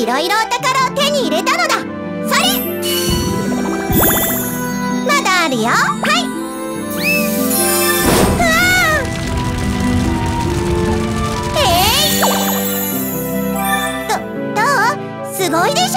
いろいろお宝を手に入れたのだ。それまだあるよ。はい。どう？すごいでしょ。